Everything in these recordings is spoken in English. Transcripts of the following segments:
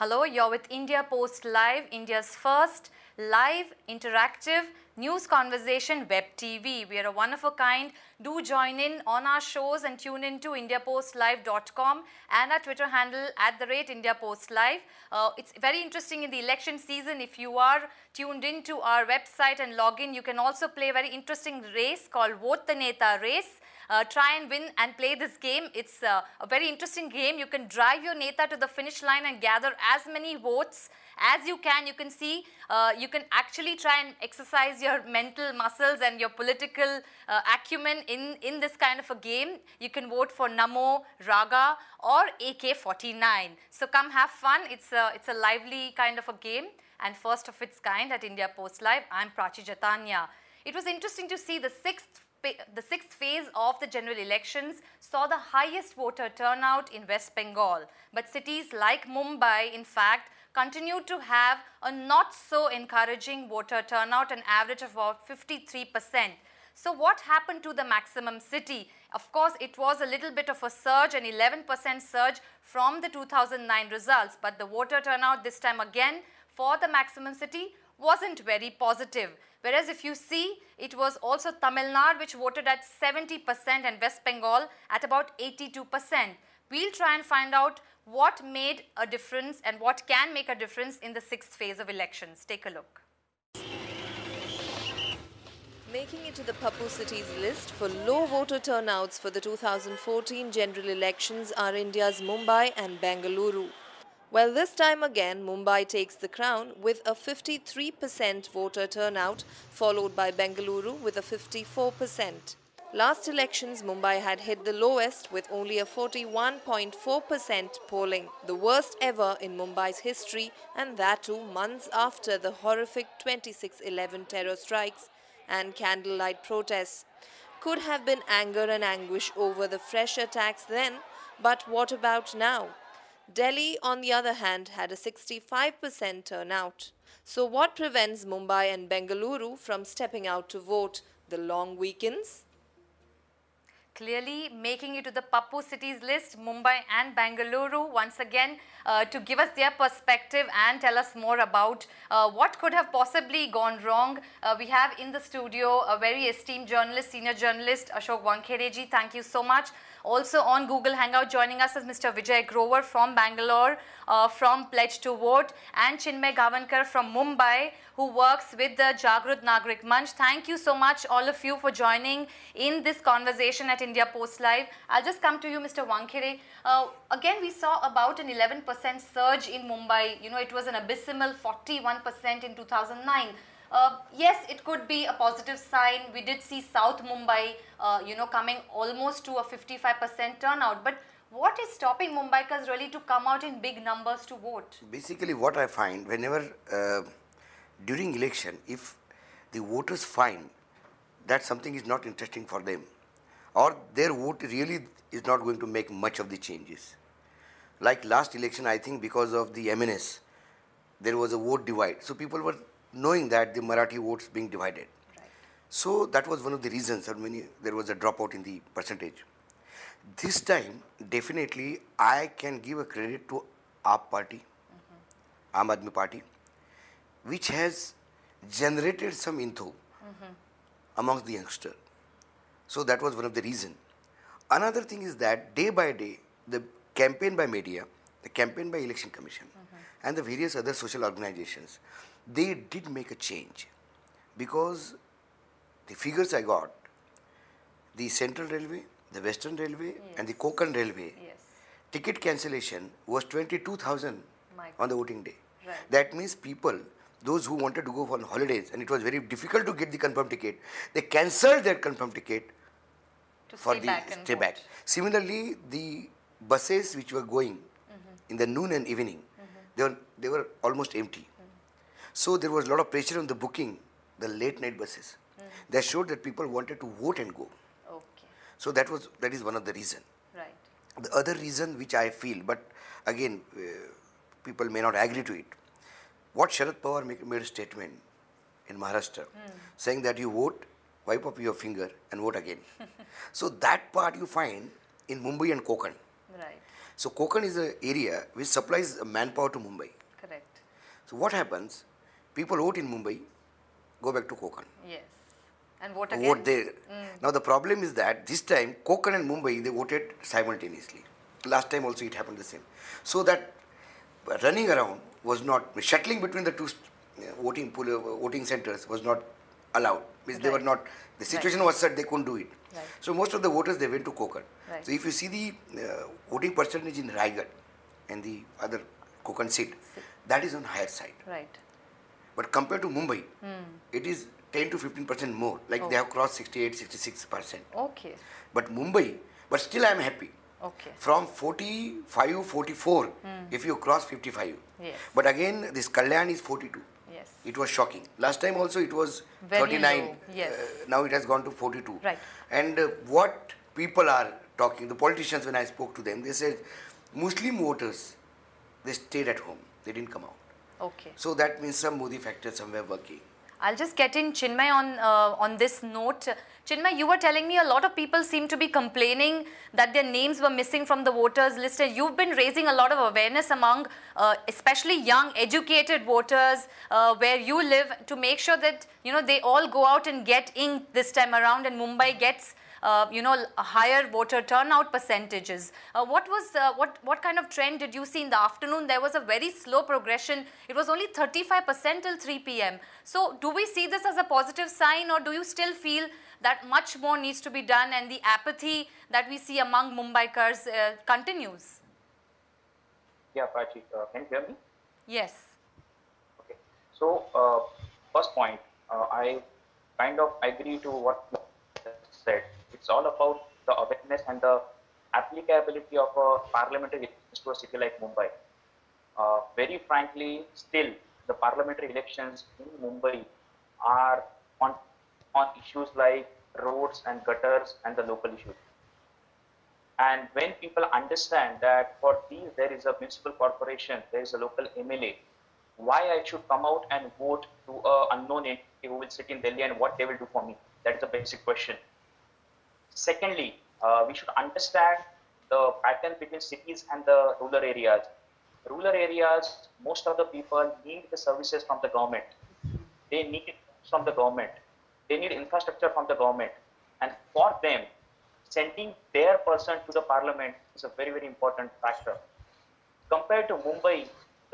Hello, you're with India Post Live, India's first live, interactive news conversation web TV. We are a one of a kind. Do join in on our shows and tune in to indiapostlive.com and our Twitter handle @IndiaPostLive. It's very interesting in the election season. If you are tuned in to our website and log in, you can also play a very interesting race called Vote the Neta Race. Try and win and play this game. It's a very interesting game. You can drive your Neta to the finish line and gather as many votes as you can. You can see, you can actually try and exercise your mental muscles and your political acumen in this kind of a game. You can vote for Namo, Raga or AK-49. So come have fun. It's a lively kind of a game and first of its kind at India Post Live. I'm Prachi Jatanya. It was interesting to see the sixth phase of the general elections saw the highest voter turnout in West Bengal. But cities like Mumbai, in fact, continued to have a not so encouraging voter turnout, an average of about 53%. So what happened to the maximum city? Of course, it was a little bit of a surge, an 11% surge from the 2009 results. But the voter turnout this time again for the maximum city wasn't very positive. Whereas if you see, it was also Tamil Nadu which voted at 70% and West Bengal at about 82%. We'll try and find out what made a difference and what can make a difference in the sixth phase of elections. Take a look. Making it to the Pappu cities list for low voter turnouts for the 2014 general elections are India's Mumbai and Bengaluru. Well, this time again, Mumbai takes the crown with a 53% voter turnout, followed by Bengaluru with a 54%. Last elections, Mumbai had hit the lowest with only a 41.4% polling, the worst ever in Mumbai's history, and that too months after the horrific 26/11 terror strikes and candlelight protests. Could have been anger and anguish over the fresh attacks then, but what about now? Delhi, on the other hand, had a 65% turnout. So what prevents Mumbai and Bengaluru from stepping out to vote? The long weekends? Clearly making it to the Pappu cities list, Mumbai and Bengaluru once again to give us their perspective and tell us more about what could have possibly gone wrong. We have in the studio a very esteemed journalist, senior journalist Ashok Wankhede. Thank you so much. Also on Google Hangout joining us is Mr. Vijay Grover from Bangalore, from Pledge to Vote, and Chinmay Gavankar from Mumbai, who works with the Jagrut Nagrik Manch. Thank you so much, all of you, for joining in this conversation at India Post Live. I'll just come to you, Mr. Wankhede. Again, we saw about an 11% surge in Mumbai. You know, it was an abysmal 41% in 2009. Yes, it could be a positive sign. We did see South Mumbai, coming almost to a 55% turnout. But what is stopping Mumbaikas really to come out in big numbers to vote? Basically, what I find whenever during election, if the voters find that something is not interesting for them, or their vote really is not going to make much of the changes. Like last election, I think because of the MNS, there was a vote divide. So people were knowing that the Marathi votes being divided. Right. So that was one of the reasons that there was a dropout in the percentage. This time, definitely, I can give a credit to AAP party, Aam Aadmi party, which has generated some enthu amongst the youngster. So that was one of the reasons. Another thing is that day by day, the campaign by media, the campaign by Election Commission, and the various other social organizations, they did make a change, because the figures I got, the Central Railway, the Western Railway, and the Konkan Railway, ticket cancellation was 22,000 on the voting day. Right. That means people, those who wanted to go on holidays and it was very difficult to get the confirmed ticket, they cancelled their confirmed ticket To for stay the back and stay back. vote. Similarly, the buses which were going in the noon and evening, they were almost empty. So there was a lot of pressure on the booking, the late night buses. That showed that people wanted to vote and go. Okay. So that is one of the reason. Right. The other reason which I feel, but again, people may not agree to it. What Sharad Pawar made a statement in Maharashtra, saying that you vote, wipe up your finger and vote again. So that part you find in Mumbai and Konkan. Right. So Konkan is an area which supplies manpower to Mumbai. Correct. So what happens? People vote in Mumbai, go back to Konkan. Yes. And vote again. Vote there. Now the problem is that this time Konkan and Mumbai they voted simultaneously. Last time also it happened the same. So that running around was not shuttling between the two voting centers was not allowed. Means they were not. The situation was such they couldn't do it. Right. So most of the voters they went to Konkan. Right. So if you see the voting percentage in Raigad and the other Konkan seat, that is on higher side. Right. But compared to Mumbai, it is 10 to 15% more. Like they have crossed 68, 66%. Okay. But Mumbai, but still I am happy. Okay. From 45, 44, if you cross 55. Yes. But again, this Kalyan is 42. Yes. It was shocking. Last time also it was Very 39. low, yes. Now it has gone to 42. Right. And what people are talking, the politicians, when I spoke to them, they said Muslim voters, they stayed at home. They didn't come out. Okay. So that means some Modi factor somewhere working. I'll just get in Chinmay on this note. Chinmay, you were telling me a lot of people seem to be complaining that their names were missing from the voters list, and you've been raising a lot of awareness among especially young educated voters where you live to make sure that they all go out and get inked this time around, and Mumbai gets higher voter turnout percentages. What kind of trend did you see in the afternoon? There was a very slow progression. It was only 35% till 3 p.m. So do we see this as a positive sign, or do you still feel that much more needs to be done and the apathy that we see among Mumbaikars continues? Yeah, Prachi, can you hear me? Yes. Okay. So, first point, I kind of agree to what you said. It's all about the awareness and the applicability of a parliamentary elections to a city like Mumbai. Very frankly, still the parliamentary elections in Mumbai are on issues like roads and gutters and the local issues. And when people understand that for these there is a municipal corporation, there is a local MLA, why I should come out and vote to an unknown entity who will sit in Delhi and what they will do for me? That is a basic question. Secondly, we should understand the pattern between cities and the rural areas. Rural areas, most of the people need the services from the government. They need it from the government. They need infrastructure from the government. And for them, sending their person to the parliament is a very, very important factor. Compared to Mumbai,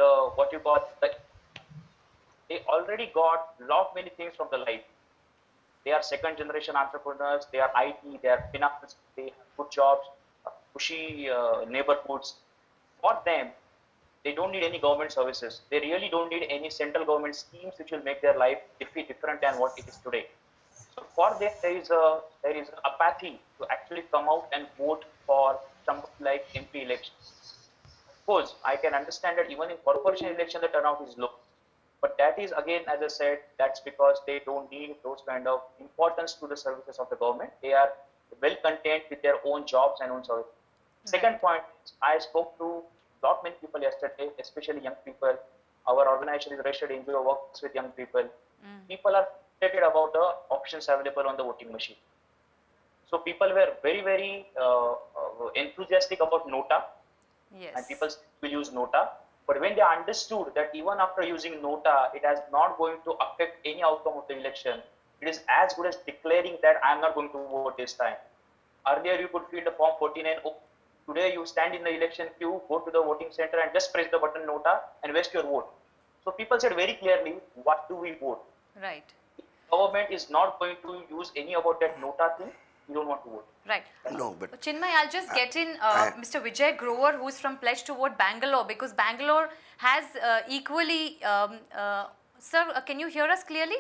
they already got lot many things from the life. They are second generation entrepreneurs, they are IT, they are finance, they have good jobs, cushy neighborhoods. For them, they don't need any government services. They really don't need any central government schemes which will make their life different than what it is today. So for them, there is a apathy to actually come out and vote for something like MP elections. Of course, I can understand that even in corporation election, the turnout is low. But that is again, as I said, that's because they don't need those kind of importance to the services of the government. They are well content with their own jobs and own services. Second point, I spoke to lot many people yesterday, especially young people. Our organization is registered NGO, works with young people. People are frustrated about the options available on the voting machine. So people were very, very enthusiastic about Nota. Yes. And people will use Nota. But when they understood that even after using Nota, it is not going to affect any outcome of the election, it is as good as declaring that I am not going to vote this time. Earlier, you could fill the form 49. Today, you stand in the election queue, go to the voting center and just press the button Nota and waste your vote. So people said very clearly, what do we vote? Right. The government is not going to use any about that Nota thing. You don't want to vote. Right. No, but Chinmay, I'll just get in Mr. Vijay Grover, who's from Pledge to Vote Bangalore, because Bangalore has equally... sir, can you hear us clearly?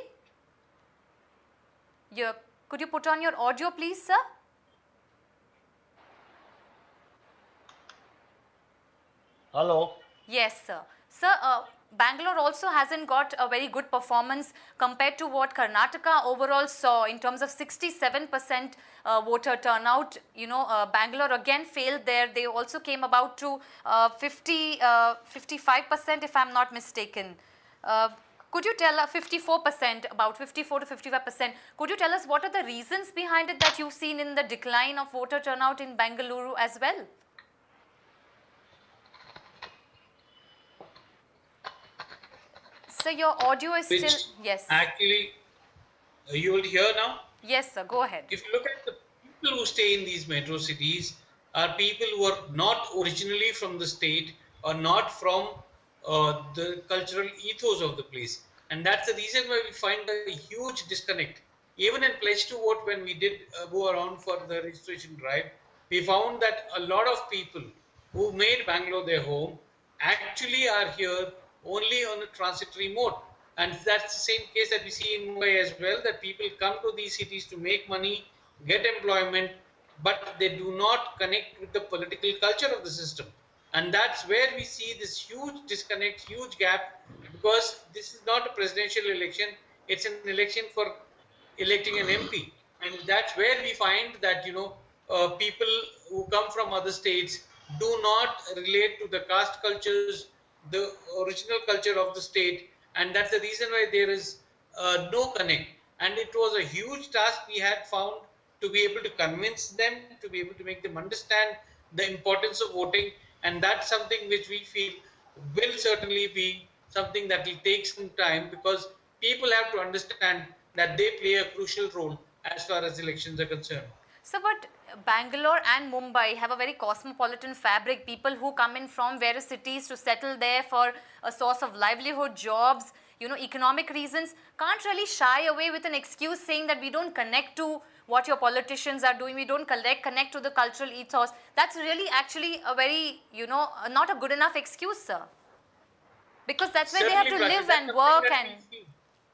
Could you put on your audio, please, sir? Hello. Yes, sir. Sir, Bangalore also hasn't got a very good performance compared to what Karnataka overall saw in terms of 67% voter turnout. Bangalore again failed there. They also came about to 55% if I'm not mistaken. Could you tell us 54%, about 54 to 55%? Could you tell us what are the reasons behind it that you've seen in the decline of voter turnout in Bengaluru as well? So your audio is still, which yes. actually you will hear now. Yes, sir, go ahead. If you look at the people who stay in these metro cities, are people who are not originally from the state or not from the cultural ethos of the place. And that's the reason why we find a huge disconnect. Even in Pledge to Vote, when we did go around for the registration drive, we found that a lot of people who made Bangalore their home actually are here only on a transitory mode. And that's the same case that we see in Mumbai as well, that people come to these cities to make money, get employment, but they do not connect with the political culture of the system. And that's where we see this huge disconnect, huge gap, because this is not a presidential election, it's an election for electing an MP. And that's where we find that, people who come from other states do not relate to the caste cultures, the original culture of the state. And that's the reason why there is no connect. And it was a huge task we had found to be able to convince them, to be able to make them understand the importance of voting. And that's something which we feel will certainly be something that will take some time, because people have to understand that they play a crucial role as far as elections are concerned. So, but Bangalore and Mumbai have a very cosmopolitan fabric. People who come in from various cities to settle there for a source of livelihood, jobs, economic reasons, can't really shy away with an excuse saying that we don't connect to what your politicians are doing, we don't connect to the cultural ethos. That's really actually a very, not a good enough excuse, sir. Because that's where Certainly, they have to Prachi, live that's and something work that and... we feel.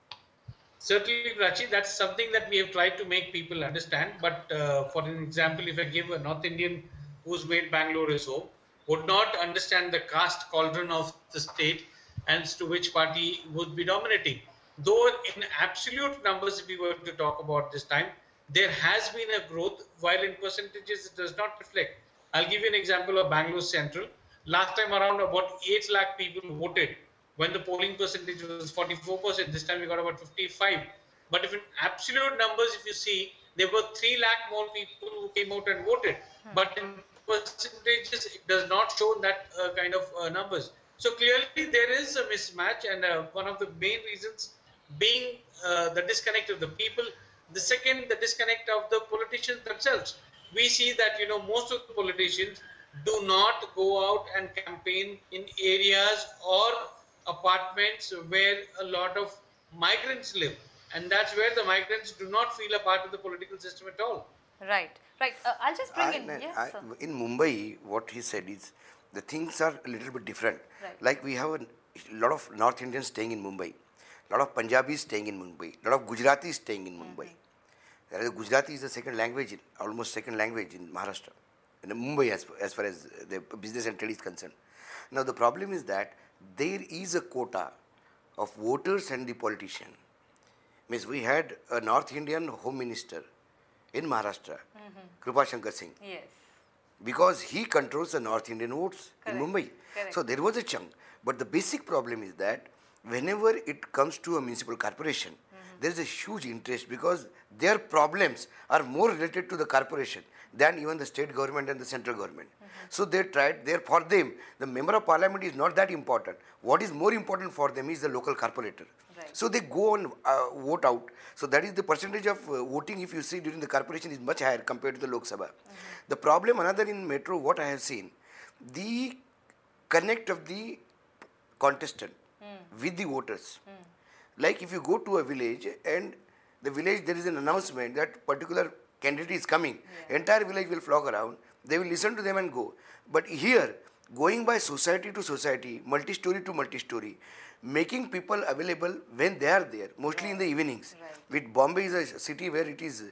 Certainly, Prachi, that's something that we have tried to make people understand. But for an example, if I give a North Indian who's made Bangalore his home, would not understand the caste cauldron of the state and as to which party would be dominating. Though in absolute numbers, if we were to talk about this time, there has been a growth, while in percentages it does not reflect. I'll give you an example of Bangalore Central. Last time around, about 8 lakh people voted when the polling percentage was 44%. This time we got about 55. But if in absolute numbers, if you see, there were 3 lakh more people who came out and voted. But in percentages, it does not show that kind of numbers. So clearly there is a mismatch, and one of the main reasons being the disconnect of the people. The second, the disconnect of the politicians themselves. We see that, most of the politicians do not go out and campaign in areas or apartments where a lot of migrants live. And that's where the migrants do not feel a part of the political system at all. Right, right. I'll just bring in, yes, sir. In Mumbai, what he said is the things are a little bit different. Right. Like we have a lot of North Indians staying in Mumbai, a lot of Punjabis staying in Mumbai, a lot of Gujaratis staying in Mumbai. Gujarati is the second language, almost second language in Maharashtra, in Mumbai as far as the business and trade is concerned. Now the problem is that there is a quota of voters and the politician. Means we had a North Indian Home Minister in Maharashtra, Krupa Shankar Singh, Yes. because he controls the North Indian votes Correct. in Mumbai. Correct. So there was a chunk. But the basic problem is that whenever it comes to a municipal corporation, there is a huge interest because their problems are more related to the corporation than even the state government and the central government. So they tried, for them, the member of parliament is not that important. What is more important for them is the local corporator. Right. So they go and vote out. So that is the percentage of voting, if you see during the corporation, is much higher compared to the Lok Sabha. The problem, another in metro, what I have seen, the connect of the contestant with the voters. Like if you go to a village and the village, there is an announcement that particular candidate is coming, entire village will flock around, they will listen to them and go. But here, going by society to society, multi-story to multi-story, making people available when they are there, mostly in the evenings. Right. With Bombay is a city where it is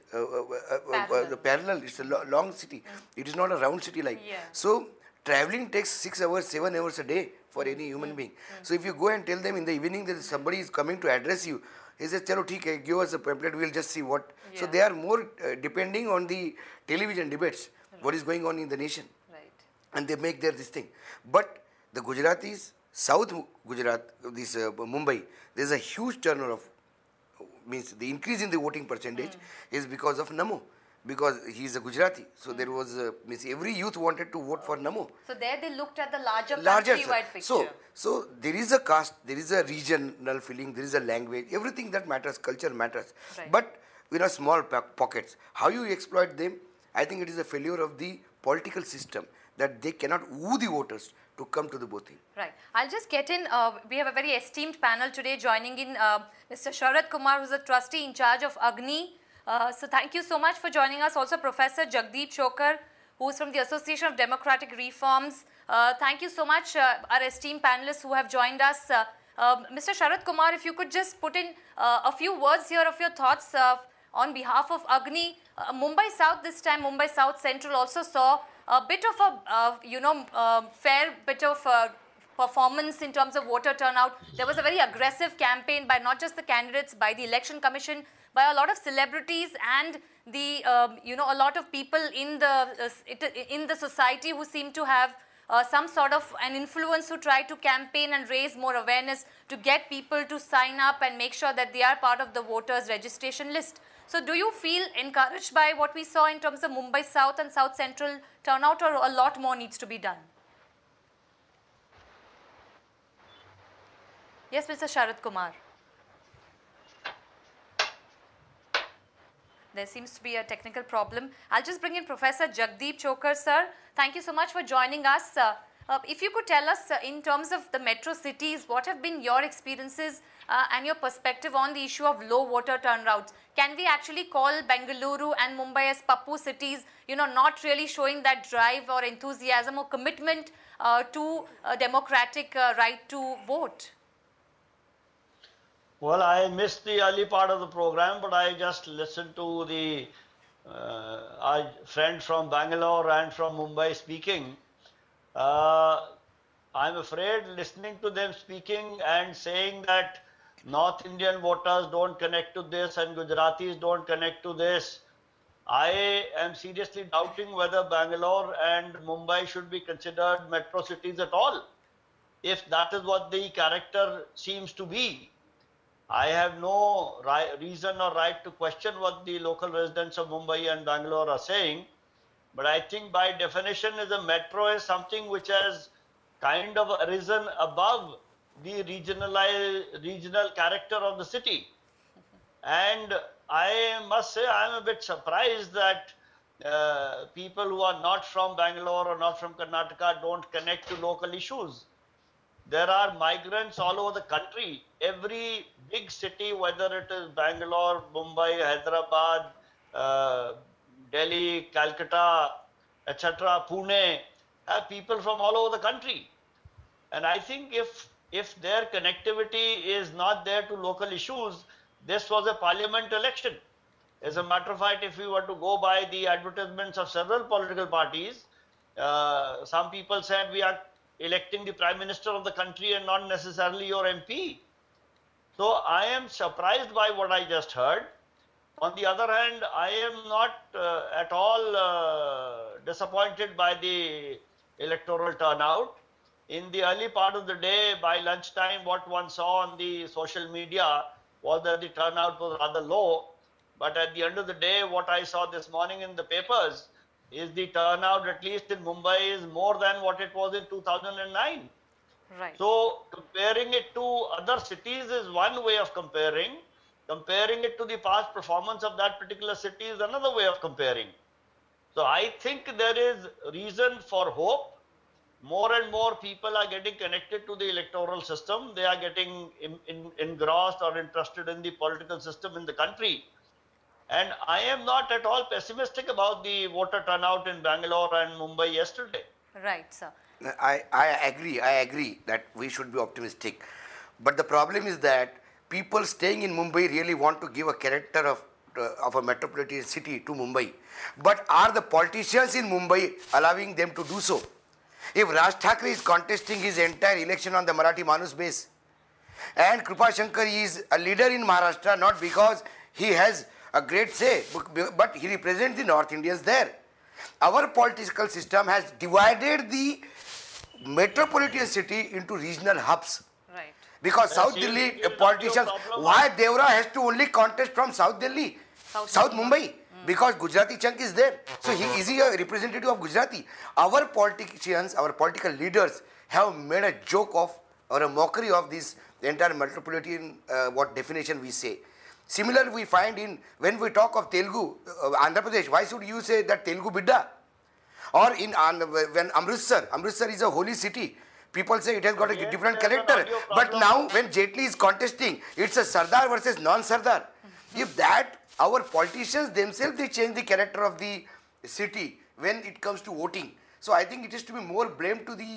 parallel, it's a long city. It is not a round city like. Yeah. So traveling takes 6 hours, 7 hours a day for any human being. So if you go and tell them in the evening that somebody is coming to address you, he says, "Chalo, theek hai, give us a pamphlet, we'll just see what." So they are more depending on the television debates, what is going on in the nation. Right. And they make their this thing. But the Gujaratis, South Gujarat, this Mumbai, there is a huge turnover of, means the increase in the voting percentage is because of Namo. because he is a Gujarati. So there was, means every youth wanted to vote for Namo. So there they looked at the larger Larger, countrywide picture. so there is a caste, there is a regional feeling, there is a language, everything that matters, culture matters. Right. But small pockets, how you exploit them, I think it is a failure of the political system that they cannot woo the voters to come to the booth. Right. I'll just get in. We have a very esteemed panel today joining in Mr. Sharad Kumar, who's a trustee in charge of Agni. So thank you so much for joining us. Also Professor Jagdeep Chokar, who's from the Association of Democratic Reforms. Thank you so much, our esteemed panelists who have joined us. Mr. Sharad Kumar, if you could just put in a few words here of your thoughts on behalf of Agni. Mumbai South this time, Mumbai South Central also saw a bit of a, fair bit of performance in terms of voter turnout. There was a very aggressive campaign by not just the candidates, by the Election Commission, by a lot of celebrities and the, a lot of people in the society who seem to have some sort of an influence, who try to campaign and raise more awareness to get people to sign up and make sure that they are part of the voters registration list. So do you feel encouraged by what we saw in terms of Mumbai South and South Central turnout, or a lot more needs to be done? Yes, Mr. Sharad Kumar. There seems to be a technical problem. I'll just bring in Professor Jagdeep Chokar, sir. Thank you so much for joining us. If you could tell us in terms of the metro cities, what have been your experiences and your perspective on the issue of low voter turnouts? Can we actually call Bengaluru and Mumbai as Pappu cities, not really showing that drive or enthusiasm or commitment to a democratic right to vote? Well, I missed the early part of the program, but I just listened to the our friend from Bangalore and from Mumbai speaking. I'm afraid listening to them speaking and saying that North Indian voters don't connect to this and Gujaratis don't connect to this, I am seriously doubting whether Bangalore and Mumbai should be considered metro cities at all, if that is what the character seems to be. I have no reason or right to question what the local residents of Mumbai and Bangalore are saying, but I think by definition a metro is something which has kind of arisen above the regional character of the city. And I must say I am a bit surprised that people who are not from Bangalore or not from Karnataka don't connect to local issues. There are migrants all over the country. Every big city, whether it is Bangalore, Mumbai, Hyderabad, Delhi, Calcutta, etc., Pune, have people from all over the country. And I think if their connectivity is not there to local issues, this was a parliament election. As a matter of fact, if we were to go by the advertisements of several political parties, some people said we are electing the Prime Minister of the country and not necessarily your MP. So I am surprised by what I just heard. On the other hand, I am not at all disappointed by the electoral turnout. In the early part of the day, by lunchtime, what one saw on the social media was that the turnout was rather low. But at the end of the day, what I saw this morning in the papers is the turnout, at least in Mumbai, is more than what it was in 2009. Right. So comparing it to other cities is one way of comparing. Comparing it to the past performance of that particular city is another way of comparing. So I think there is reason for hope. More and more people are getting connected to the electoral system. They are getting engrossed or interested in the political system in the country. And I am not at all pessimistic about the voter turnout in Bangalore and Mumbai yesterday. Right, sir. I agree that we should be optimistic. But the problem is that people staying in Mumbai really want to give a character of a metropolitan city to Mumbai. But are the politicians in Mumbai allowing them to do so? If Raj Thackeray is contesting his entire election on the Marathi Manus base, and Krupa Shankar is a leader in Maharashtra not because he has a great say, but he represents the North Indians there. Our political system has divided the metropolitan city into regional hubs. Right. Because South Delhi politicians, why Devra has to only contest from South Delhi, South Mumbai? because Gujarati chunk is there. So is he a representative of Gujarati? Our politicians, our political leaders have made a joke of or a mockery of this entire metropolitan what definition we say. Similar we find in when we talk of Telugu, Andhra Pradesh. Why should you say that Telugu Bidda? Or in when Amritsar is a holy city. People say it has got a different character. But now when Jaitley is contesting, it's a Sardar versus non-Sardar. If that, our politicians themselves, they change the character of the city when it comes to voting. So I think it is to be more blamed to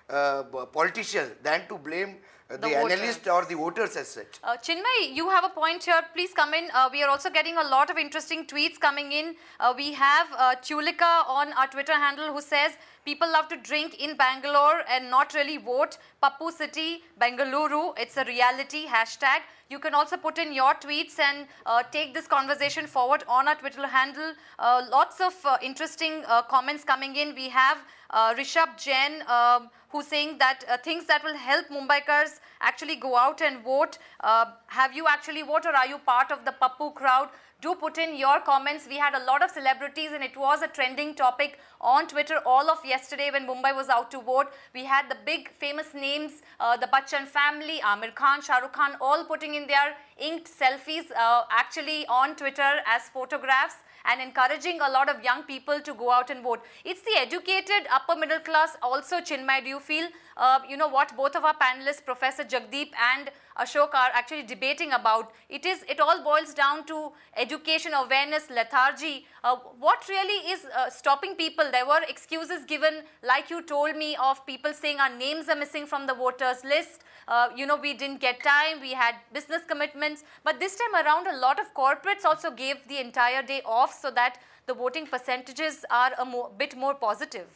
the politicians than to blame the analyst or the voters as such. Chinmay, you have a point here. Please come in. We are also getting a lot of interesting tweets coming in. We have Chulika on our Twitter handle who says, people love to drink in Bangalore and not really vote. Pappu City, Bengaluru, it's a reality. Hashtag. You can also put in your tweets and take this conversation forward on our Twitter handle. Lots of interesting comments coming in. We have Rishabh Jain who's saying that things that will help Mumbaikars actually go out and vote. Have you actually voted or are you part of the Pappu crowd? Do put in your comments. We had a lot of celebrities and it was a trending topic on Twitter all of yesterday when Mumbai was out to vote. We had the big famous names, the Bachchan family, Amir Khan, Shah Rukh Khan, all putting in their inked selfies actually on Twitter as photographs and encouraging a lot of young people to go out and vote. It's the educated upper middle class also, Chinmay. Do you feel, you know, what both of our panelists, Professor Jagdeep and Ashok, are actually debating about? It all boils down to education, awareness, lethargy. What really is stopping people? There were excuses given, like you told me, of people saying our names are missing from the voters list. You know, we didn't get time, we had business commitments. But this time around, a lot of corporates also gave the entire day off so that the voting percentages are a bit more positive.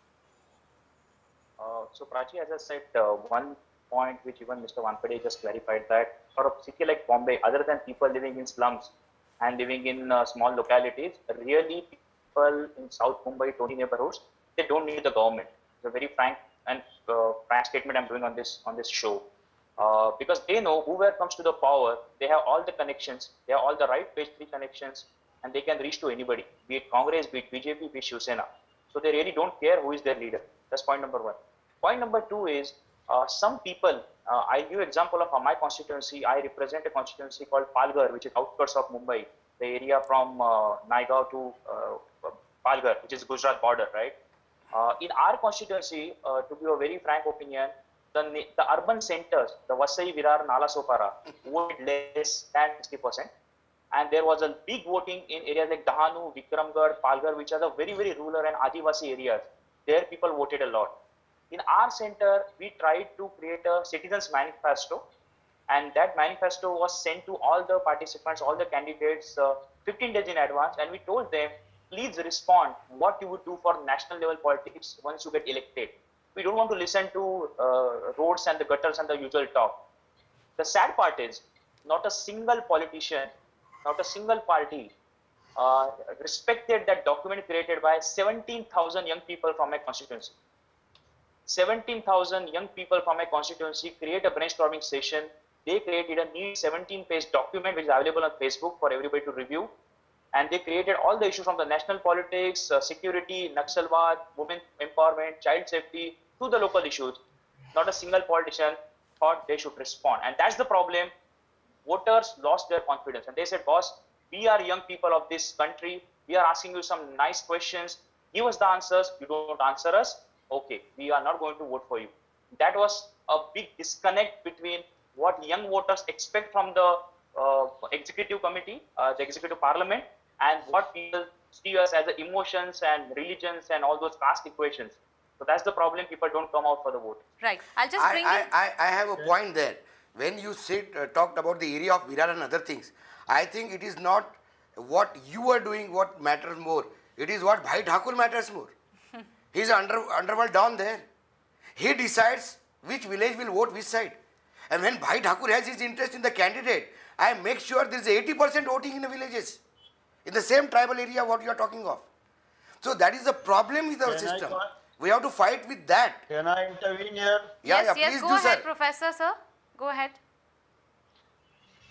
So Prachi, as I said, one point which even Mr. Wankhede just clarified, that for a city like Bombay, other than people living in slums and living in small localities, really people in South Mumbai, Tony neighborhoods, they don't need the government. It's a very frank statement I'm doing on this show, because they know whoever comes to the power, they have all the connections, they have all the right page 3 connections, and they can reach to anybody, be it Congress, be it BJP, be it Shiv Sena. So they really don't care who is their leader. That's point number 1. Point number 2 is some people. I give example of my constituency. I represent a constituency called Palghar, which is outskirts of Mumbai, the area from Naigaon to Palghar, which is Gujarat border, right? In our constituency, to give a very frank opinion, the urban centers, the Vasai, Virar, Nalasopara, voted less than 60%. And there was a big voting in areas like Dahanu, Vikramgarh, Palghar, which are the very, very rural and Adivasi areas. There people voted a lot. In our center, we tried to create a citizens manifesto, and that manifesto was sent to all the participants, all the candidates 15 days in advance, and we told them, please respond what you would do for national level politics once you get elected. We don't want to listen to roads and the gutters and the usual talk. The sad part is, not a single politician, not a single party respected that document created by 17,000 young people from my constituency. 17,000 young people from my constituency create a brainstorming session. They created a neat 17-page document which is available on Facebook for everybody to review. And they created all the issues from the national politics, security, Naxalwad, women empowerment, child safety, to the local issues. Not a single politician thought they should respond. And that's the problem. Voters lost their confidence. And they said, boss, we are young people of this country. We are asking you some nice questions. Give us the answers. You don't answer us. Okay, we are not going to vote for you. That was a big disconnect between what young voters expect from the executive committee, the executive parliament, and what people see us as the emotions and religions and all those caste equations. So that's the problem. People don't come out for the vote. Right. I'll just bring in. I have a point there. When you talked about the area of Virar and other things, I think it is not what you are doing what matters more. It is what Bhai Thakur matters more. He is underworld down there. He decides which village will vote which side. And when Bhai Thakur has his interest in the candidate, I make sure there is 80% voting in the villages, in the same tribal area what you are talking of. So that is the problem with our system. We have to fight with that. Can I intervene here? Yes, please go do, ahead, sir. Professor, sir. Go ahead.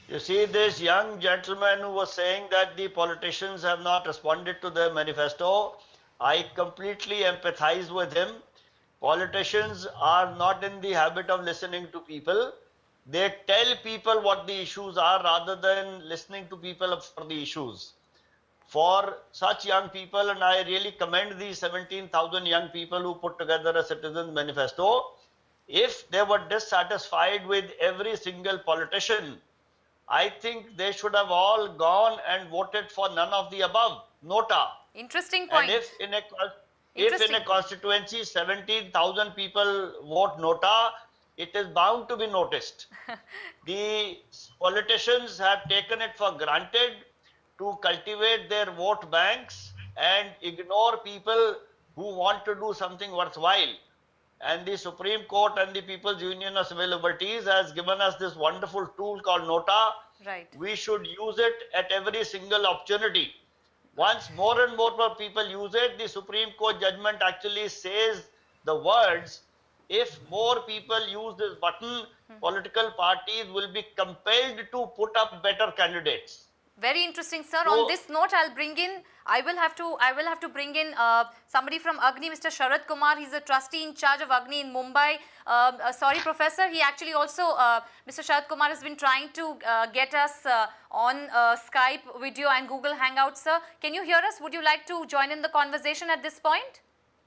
You see, this young gentleman who was saying that the politicians have not responded to their manifesto, I completely empathize with him. Politicians are not in the habit of listening to people. They tell people what the issues are rather than listening to people for the issues. For such young people, and I really commend these 17,000 young people who put together a citizen manifesto, if they were dissatisfied with every single politician, I think they should have all gone and voted for none of the above, nota. Interesting point. And if in a constituency 17,000 people vote nota, it is bound to be noticed. The politicians have taken it for granted to cultivate their vote banks and ignore people who want to do something worthwhile. And the Supreme Court and the People's Union of Civil Liberties has given us this wonderful tool called nota. Right. We should use it at every single opportunity. Once more and more people use it, the Supreme Court judgment actually says the words, if more people use this button, political parties will be compelled to put up better candidates. Very interesting, sir. So, on this note, I'll bring in. I will have to bring in somebody from Agni, Mr. Sharad Kumar. He's a trustee in charge of Agni in Mumbai. Sorry, Professor. He actually also, Mr. Sharad Kumar has been trying to get us on Skype video and Google Hangout, sir. Can you hear us? Would you like to join in the conversation at this point?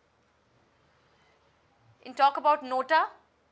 In talk about nota,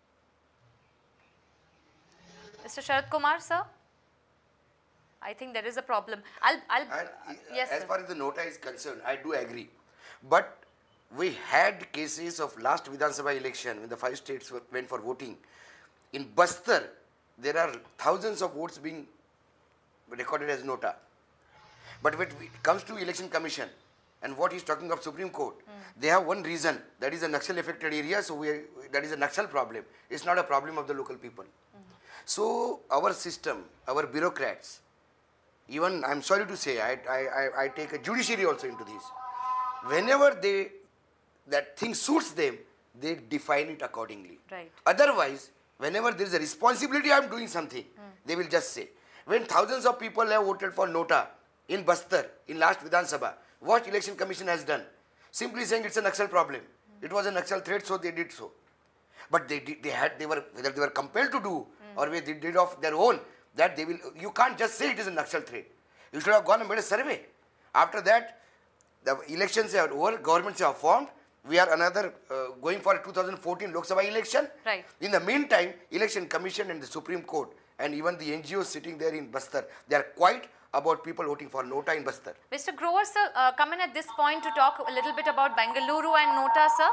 Mr. Sharad Kumar, sir. I think there is a problem. Yes, as sir. far as the nota is concerned, I do agree. But we had cases of last Vidhan Sabha election when the 5 states went for voting. In Bastar, there are thousands of votes being recorded as nota. But when it comes to election commission and what he's talking of Supreme Court, they have one reason, that is a Naxal affected area, so that is a Naxal problem. It's not a problem of the local people. So our system, our bureaucrats, even I'm sorry to say, I take a judiciary also into this. Whenever that thing suits them, they define it accordingly. Right. Otherwise, whenever there is a responsibility, I'm doing something, they will just say. When thousands of people have voted for nota in Bastar, in last Vidhan Sabha, what election commission has done? Simply saying it's a Naxal problem. It was a Naxal threat, so they did so. But whether they were compelled to do or whether they did of their own, that they will, you can't just say it is a Naxal threat. You should have gone and made a survey. After that, the elections are over, governments are formed. We are going for a 2014 Lok Sabha election. Right. In the meantime, Election Commission and the Supreme Court and even the NGOs sitting there in Bastar, they are quite about people voting for nota in Bastar. Mr. Grover, sir, come in at this point to talk a little bit about Bengaluru and nota, sir.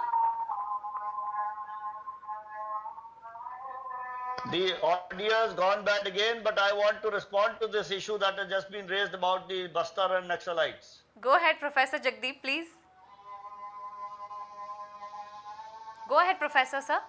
The audio has gone bad again, but I want to respond to this issue that has just been raised about the Bastar and Naxalites. Go ahead, Professor Jagdeep, please. Go ahead, Professor, sir.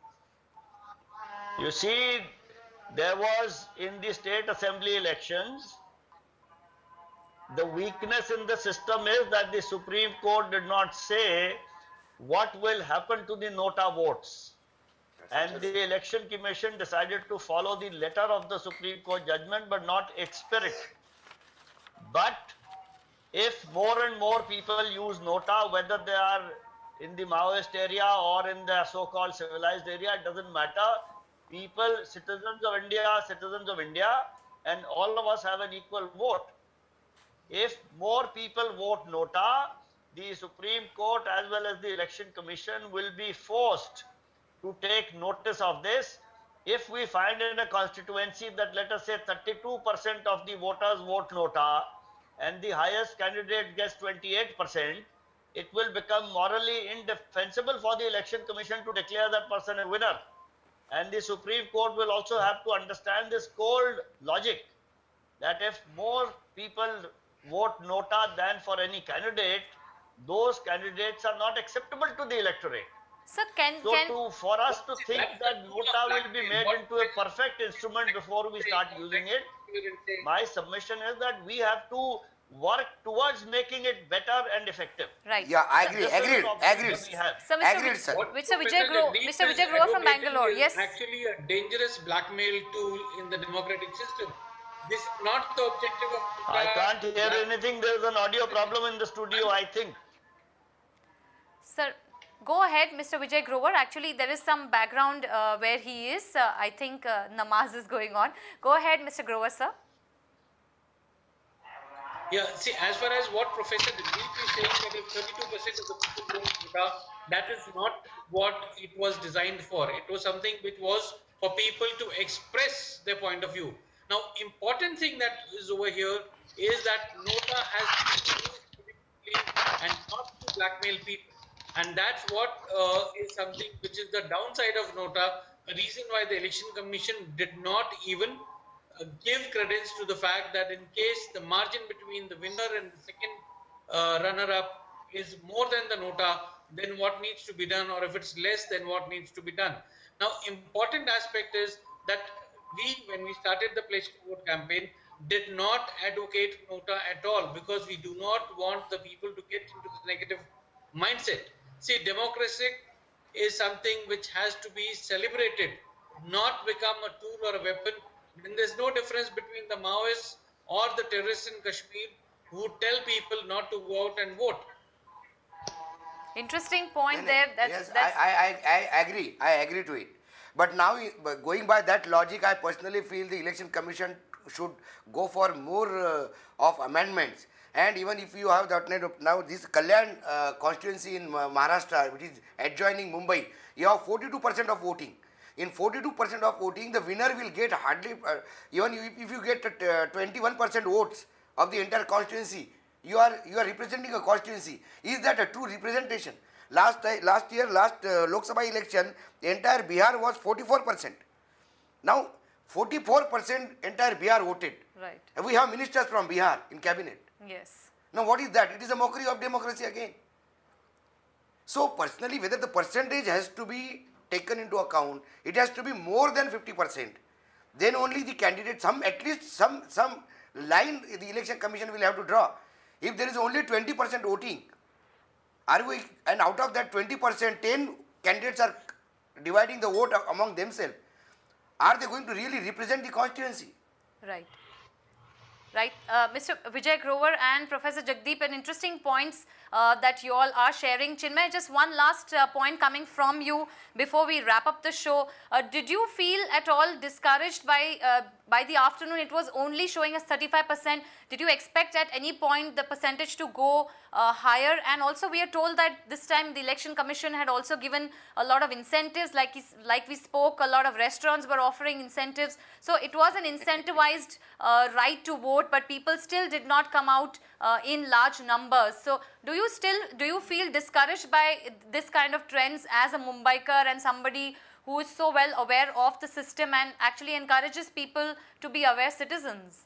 You see, there was in the state assembly elections, the weakness in the system is that the Supreme Court did not say what will happen to the nota votes. And the election commission decided to follow the letter of the Supreme Court judgment but not its spirit. But if more and more people use nota, whether they are in the Maoist area or in the so-called civilized area, it doesn't matter. People, citizens of India, and all of us have an equal vote. If more people vote nota, the Supreme Court as well as the Election Commission will be forced to take notice of this. If we find in a constituency that, let us say, 32% of the voters vote nota and the highest candidate gets 28%, it will become morally indefensible for the Election Commission to declare that person a winner. And the Supreme Court will also have to understand this cold logic that if more people vote nota than for any candidate, those candidates are not acceptable to the electorate. Sir, For us to think that nota will be made into a perfect instrument before we start using it, my submission is that we have to work towards making it better and effective. Right. Yeah, I agree. So, Agreed, sir. Mr. Vijay Grover from Bangalore. Yes. Actually, a dangerous blackmail tool in the democratic system. This is not the objective of I can't hear Nota. anything. There's an audio problem in the studio, I think. Sir, go ahead, Mr. Vijay Grover. Actually, there is some background where he is. I think namaz is going on. Go ahead, Mr. Grover, sir. Yeah, see, as far as what Professor Dilip is saying, that if 32% of the people don't Nota, that is not what it was designed for. It was something which was for people to express their point of view. Now, important thing that is over here is that Nota has been used politically and not to blackmail people. And that's what is something which is the downside of Nota, a reason why the Election Commission did not even give credence to the fact that in case the margin between the winner and the second runner-up is more than the nota, then what needs to be done, or if it's less, then what needs to be done. Now, important aspect is that when we started the Pledge to Vote campaign, did not advocate nota at all, because we do not want the people to get into the negative mindset. See, democracy is something which has to be celebrated, not become a tool or a weapon. Then there's no difference between the Maoists or the terrorists in Kashmir who tell people not to go out and vote. Interesting point No, no. there. Yes, That's I agree. I agree to it. But now, going by that logic, I personally feel the election commission should go for more of amendments. And even if you have the alternative, now this Kalyan constituency in Maharashtra, which is adjoining Mumbai, you have 42% of voting. In 42% of voting, the winner will get hardly, even if you get 21% votes of the entire constituency, you are representing a constituency. Is that a true representation? Last year, Lok Sabha election, the entire Bihar was 44%. Now 44% entire Bihar voted. right. And we have ministers from Bihar in cabinet. Yes. Now what is that? It is a mockery of democracy again. So personally, whether the percentage has to be taken into account, it has to be more than 50%. Then only the candidate, at least some line the election commission will have to draw. If there is only 20% voting, and out of that 20%, 10 candidates are dividing the vote among themselves, are they going to really represent the constituency? Right. Right. Mr. Vijay Grover and Professor Jagdeep, an interesting points that you all are sharing. Chinmay, just one last point coming from you before we wrap up the show. Did you feel at all discouraged by the afternoon? It was only showing us 35%. Did you expect at any point the percentage to go higher? And also we are told that this time the Election Commission had also given a lot of incentives, like we spoke, a lot of restaurants were offering incentives. So it was an incentivized right to vote, but people still did not come out in large numbers. So do you feel discouraged by this kind of trends as a Mumbaiker and somebody who is so well aware of the system and actually encourages people to be aware citizens?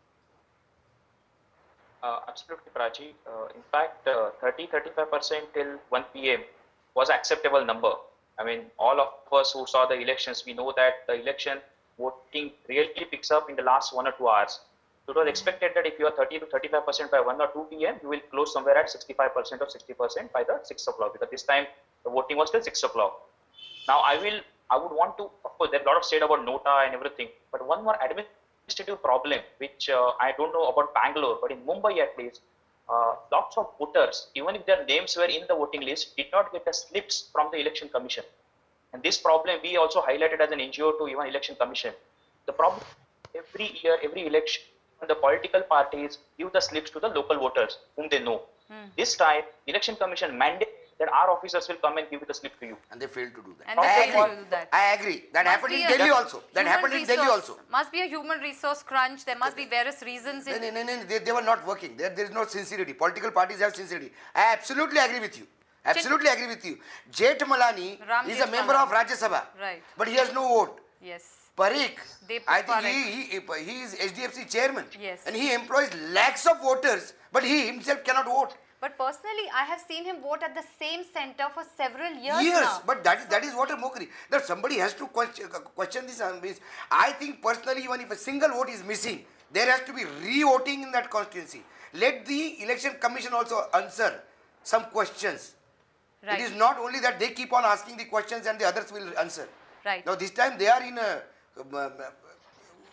Absolutely, Prachi. In fact, 30-35% till 1 p.m. was acceptable number. I mean, all of us who saw the elections, we know that the election voting really picks up in the last 1 or 2 hours. So it was expected that if you are 30-35% by 1 or 2 p.m., you will close somewhere at 65% or 60% by the 6 o'clock, because this time the voting was till 6 o'clock. Now, I would want to, of course, there are a lot of said about Nota and everything, but one more administrative problem, which I don't know about Bangalore, but in Mumbai at least, lots of voters, even if their names were in the voting list, did not get the slips from the election commission. And this problem we also highlighted as an NGO to even election commission. The problem every year, every election, the political parties give the slips to the local voters whom they know. This time, election commission mandates that our officers will come and give the slip to you. And they failed to do that. And they failed to do that. I agree. That happened in Delhi also. That happened in Delhi also. Must be a human resource crunch. There must be various reasons. No, they were not working. There is no sincerity. Political parties have sincerity. I absolutely agree with you. Absolutely agree with you. Jeth Malani is a member of Rajya Sabha. Right. But he has no vote. Yes. Parikh, I think Parekh. he is SDFC chairman. Yes. And he employs lakhs of voters, but he himself cannot vote. But personally, I have seen him vote at the same center for several years now. But that is what a mockery. That somebody has to question this. I think personally, even if a single vote is missing, there has to be re-voting in that constituency. Let the election commission also answer some questions. Right. It is not only that they keep on asking the questions and the others will answer. Right. Now this time they are in a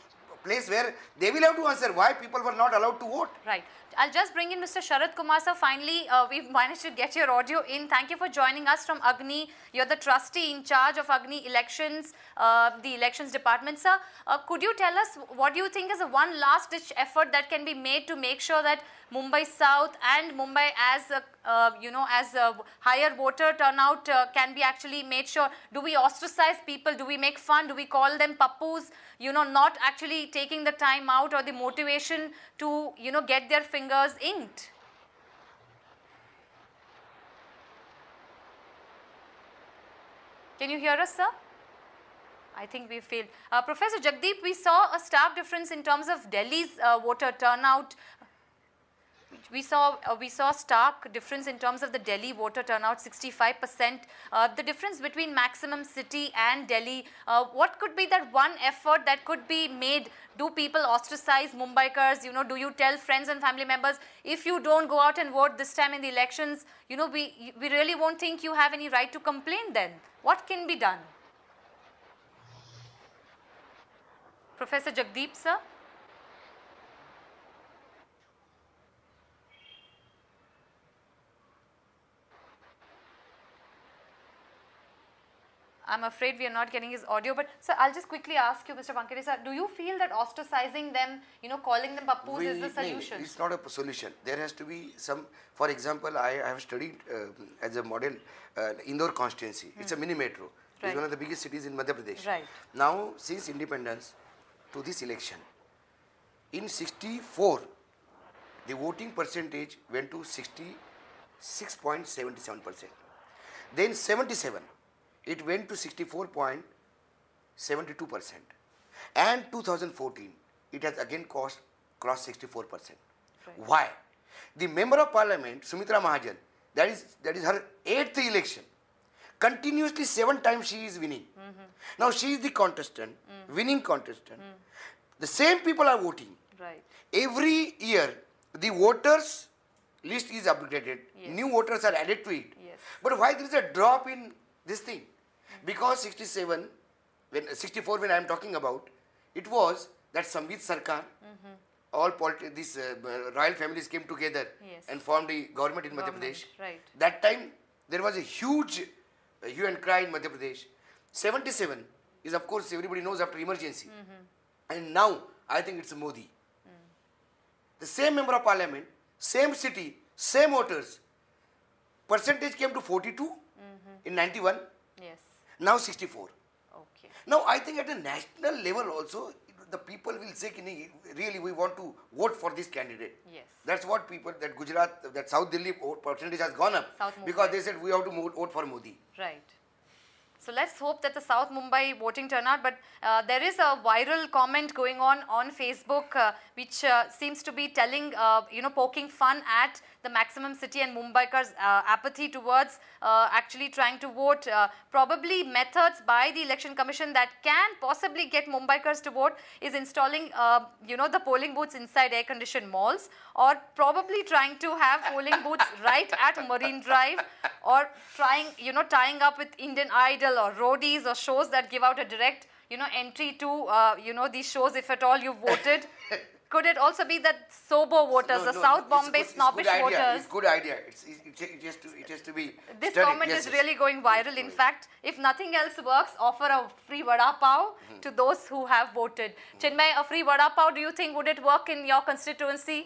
place where they will have to answer why people were not allowed to vote. Right. I'll just bring in Mr. Sharad Kumar, sir. Finally, we've managed to get your audio in. Thank you for joining us from Agni. You're the trustee in charge of Agni elections, the elections department, sir. Could you tell us what do you think is a one last ditch effort that can be made to make sure that Mumbai South and Mumbai as a higher voter turnout can be actually made sure? Do we ostracize people? Do we make fun? Do we call them pappus? Not actually taking the time out or the motivation to, get their fingers inked. Can you hear us, sir? I think we failed. Professor Jagdeep, we saw a stark difference in terms of Delhi's voter turnout. We saw stark difference in terms of the Delhi voter turnout, 65%. The difference between maximum city and Delhi, what could be that one effort that could be made? Do people ostracize Mumbaikars? Do you tell friends and family members, if you don't go out and vote this time in the elections, we really won't think you have any right to complain then? What can be done? Professor Jagdeep, sir? I'm afraid we are not getting his audio, but sir, I'll just quickly ask you, Mr. Pankari sir, do you feel that ostracizing them, calling them pappus is the solution? It's not a solution. There has to be some, for example, I have studied as a model Indore constituency. It's a mini metro. Right. It's one of the biggest cities in Madhya Pradesh. Right. Now, since independence to this election, in 64, the voting percentage went to 66.77%. Then 77. It went to 64.72%. And 2014, it has again crossed 64%. Right. Why? The Member of Parliament, Sumitra Mahajan, that is her 8th election. Continuously 7 times she is winning. Now she is the contestant, winning contestant. The same people are voting. Right. Every year, the voters list is upgraded. Yes. New voters are added to it. Yes. But why there is a drop in this thing? Because 64 when I am talking about, it was that Sambit Sarkar, all these royal families came together and formed a government in Madhya Pradesh. Right. That time there was a huge hue and cry in Madhya Pradesh. 77 is, of course, everybody knows, after emergency. And now I think it's Modi. The same Member of Parliament, same city, same voters. Percentage came to 42 in 91. Yes. Now 64. Okay. Now I think at a national level also, the people will say, really we want to vote for this candidate. Yes. That's what people, that Gujarat, that South Delhi percentage has gone up. Because they said we have to vote for Modi. Right. So let's hope that the South Mumbai voting turnout, but there is a viral comment going on Facebook which seems to be telling, poking fun at the maximum city and Mumbaikars' apathy towards actually trying to vote. Probably methods by the Election Commission that can possibly get Mumbaikars to vote is installing, the polling booths inside air-conditioned malls, or probably trying to have polling booths right at Marine Drive, or trying, tying up with Indian Idol or roadies or shows that give out a direct, entry to, these shows if at all you voted. Could it also be that sober voters, the South Bombay snobbish voters? It's a good idea. It has to be This studied. comment is really going viral. In fact, if nothing else works, offer a free vada pav to those who have voted. Chinmay, a free vada pav, do you think would it work in your constituency?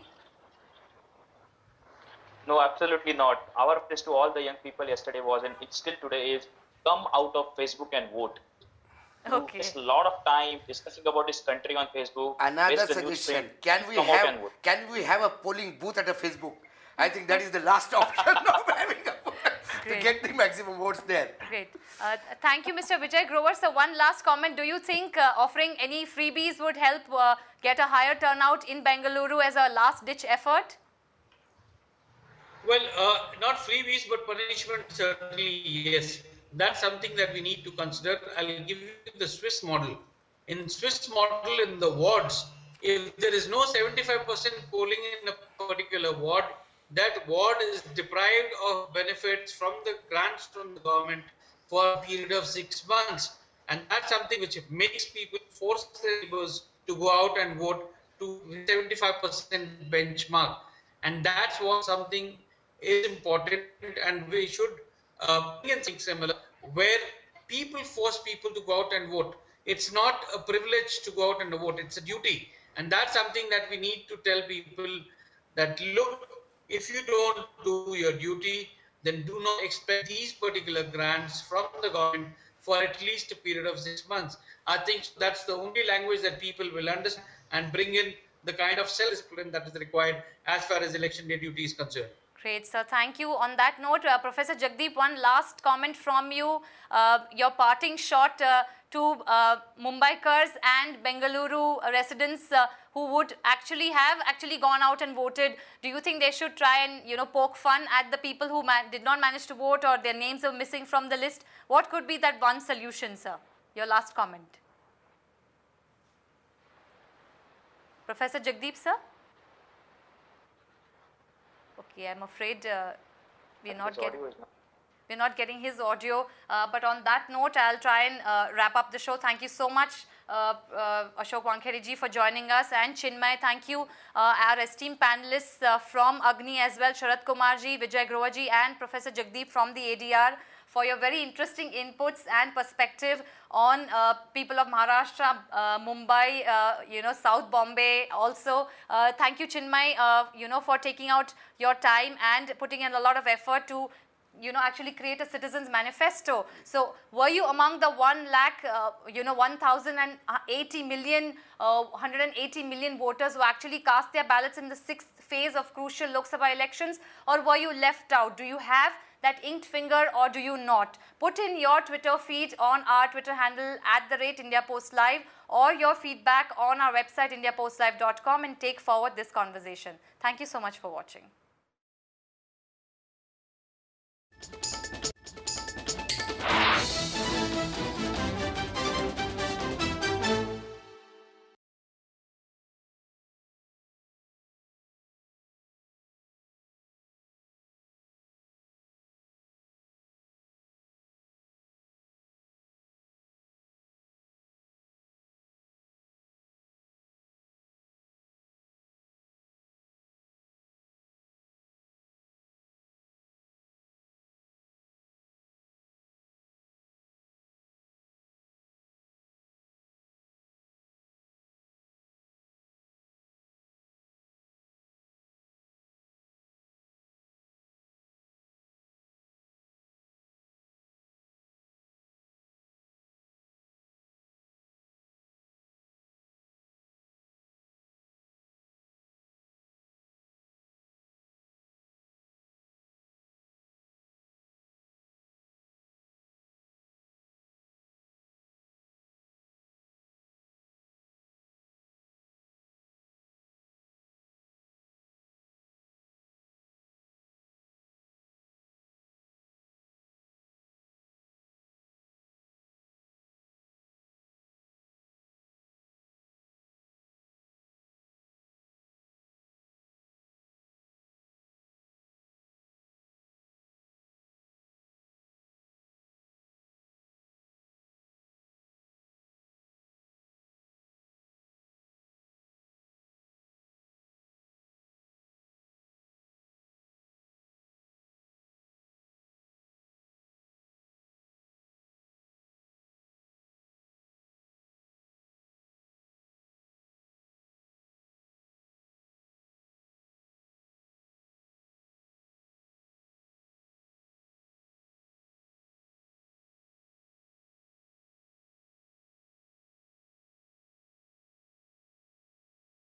No, absolutely not. Our approach to all the young people yesterday was, and it still today is, come out of Facebook and vote. Okay. It's a lot of time discussing about this country on Facebook. Another suggestion: Can we have a polling booth at a Facebook? I think that is the last option of having a to get the maximum votes there. Great. Thank you, Mr. Vijay Grover. So, one last comment: do you think offering any freebies would help get a higher turnout in Bengaluru as a last-ditch effort? Well, not freebies, but punishment, certainly, yes. That's something that we need to consider. I'll give you the Swiss model. In Swiss model, in the wards, if there is no 75% polling in a particular ward, that ward is deprived of benefits from the grants from the government for a period of 6 months. And that's something which makes people force their neighbors to go out and vote to 75% benchmark. And that's what something is important, and we should bring in something similar where people force people to go out and vote. It's not a privilege to go out and vote, it's a duty. And that's something that we need to tell people that, look, if you don't do your duty, then do not expect these particular grants from the government for at least a period of 6 months. I think that's the only language that people will understand and bring in the kind of self-discipline that is required as far as election day duty is concerned. Great, sir. Thank you. On that note, Professor Jagdeep, one last comment from you, your parting shot to Mumbaikars and Bengaluru residents who would actually have gone out and voted. Do you think they should try and, you know, poke fun at the people who did not manage to vote or their names are missing from the list? What could be that one solution, sir? Your last comment. Professor Jagdeep, sir? Okay, I'm afraid we're not getting his audio. But on that note, I'll try and wrap up the show. Thank you so much, Ashok Wankhede ji, for joining us, and Chinmay. Thank you, our esteemed panelists from Agni as well, Sharat Kumar ji, Vijay Grover ji, and Professor Jagdeep from the ADR, for your very interesting inputs and perspective on people of Maharashtra, Mumbai, you know, South Bombay also. Thank you, Chinmay, you know, for taking out your time and putting in a lot of effort to, you know, actually create a citizens manifesto. So were you among the 1,080 million, 180 million voters who actually cast their ballots in the 6th phase of crucial Lok Sabha elections, or were you left out? Do you have that inked finger or do you not? Put in your Twitter feed on our Twitter handle @IndiaPostLive, or your feedback on our website indiapostlive.com, and take forward this conversation. Thank you so much for watching.